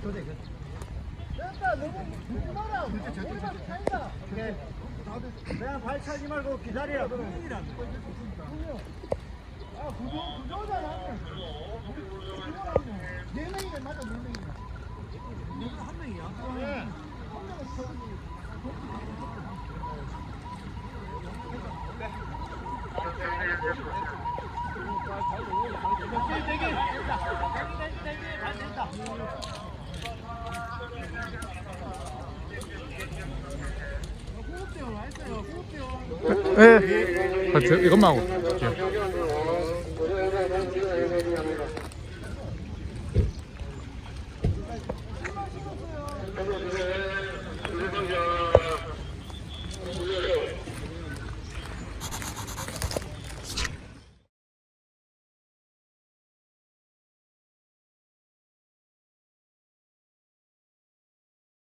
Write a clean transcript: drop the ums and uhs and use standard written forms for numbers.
됐다, 너무 붙지 마라. 우리만 차이다. 그냥 발 차지 말고 기다려. 아, 구조잖아. 네 명이네, 맞아, 네 명이네. 한 명이야? 네. 한 명은 저기. 예. 같이 이것만 하고.